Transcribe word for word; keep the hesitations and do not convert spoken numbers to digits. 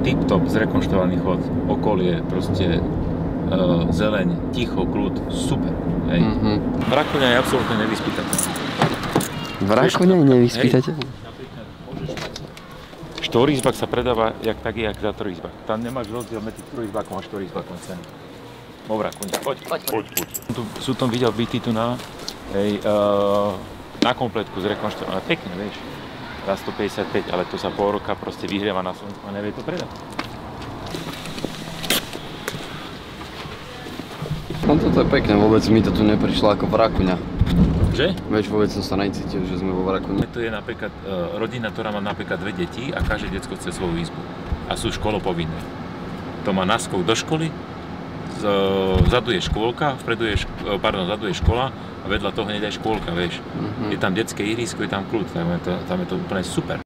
tip-top zrekonštruovaný chod, okolie, proste uh, zeleň, ticho, kľud, super. Hej. Mm-hmm. V Rakúne je absolútne nevyspytateľný. V Rakúne je nevyspytateľný? Štvorizbak sa predáva jak taký, jak za trojizbak. Tam nemáš rozdiel medzi trojizbakom a štvorizbakom ceny. Vo Rakúne, poď, poď, poď. poď. Tu, sú tam videl byty tu na, hej, uh, na kompletku zrekonštruované, pekne, vieš. Za stopäťdesiatpäť, ale to sa pol roka proste vyhrieva na slnku a nevie to predať. No toto je pekné, vôbec mi to tu neprišlo ako v Rakúne. Že? Vieš, vôbec som sa necítil, že sme vo Rakúne. To je napríklad uh, rodina, ktorá má napríklad dve deti a každé decko chce svoju izbu. A sú školopovinné. To má naskok do školy, z, uh, vzadu je škôlka, vpredu je, šk- pardon, vzadu je škola a vedľa toho hneď aj škôlka, vieš. Mm-hmm. Je tam detské ihrisko, je tam kľud, tam je to, tam je to úplne super.